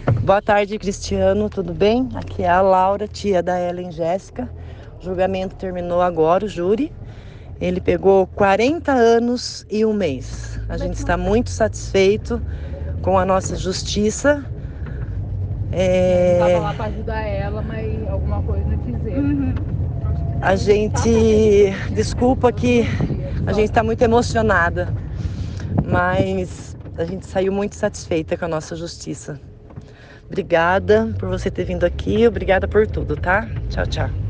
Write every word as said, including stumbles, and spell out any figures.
Boa tarde, Cristiano, tudo bem? Aqui é a Laura, tia da Ellen Jéssica. O julgamento terminou agora, o júri. Ele pegou quarenta anos e um mês. A gente está muito satisfeito com a nossa justiça. É, não tava É... lá pra ajudar ela, mas alguma coisa não dizer. Uhum. A gente... Desculpa que a gente está muito emocionada, mas a gente saiu muito satisfeita com a nossa justiça. Obrigada por você ter vindo aqui, obrigada por tudo, tá? Tchau, tchau.